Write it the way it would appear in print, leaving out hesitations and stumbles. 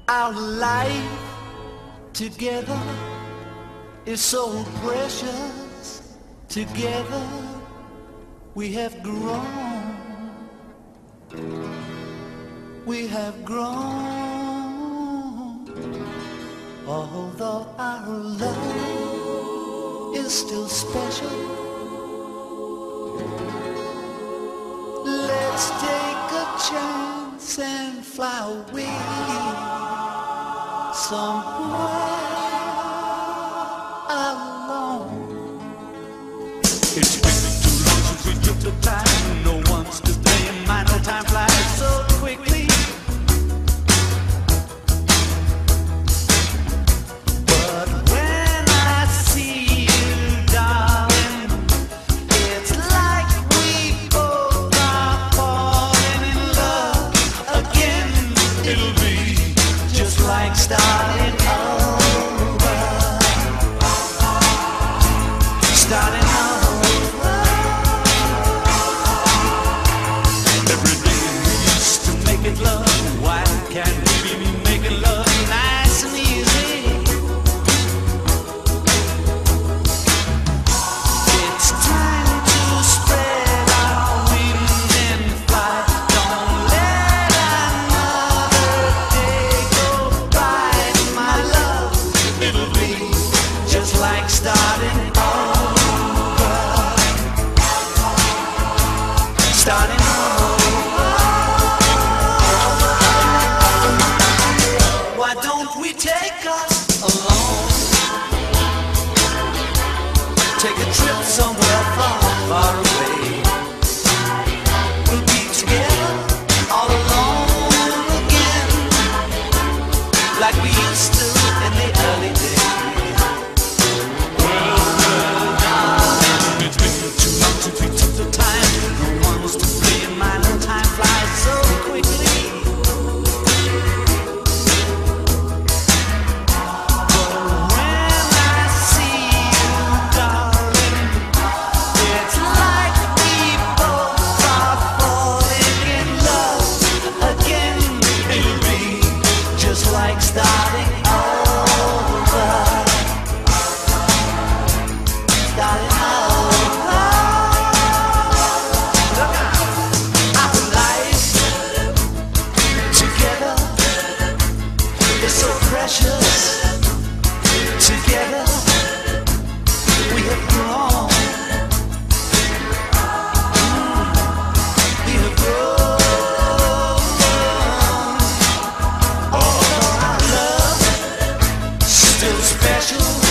Our life together is so precious. Together we have grown. We have grown. Although our love is still special, let's take a chance and fly away somewhere alone. It's been too long since we took the time. No one's to blame. My no time flies so quickly. But when I see you, darling, it's like we both are falling in love again. It'll be just like starting over. Starting over. Every day we used to make it love. Why can't we be making love nice and easy? It's time to spread our wings and fly. Don't let another day go by, my love. It'll be just like starting over. Starting over. Why don't we take us alone? Take a trip somewhere far, far away. We'll be together all alone again, like we used to in the early days. Well, darling, it's been too long since we took the time. No one was to blame. My no time flies so quickly. But when I see you, darling, it's like we both are falling in love again. It'll be just like starting over. Starting over. Our life together is so precious. Together we have grown. We have grown. Although our love still special.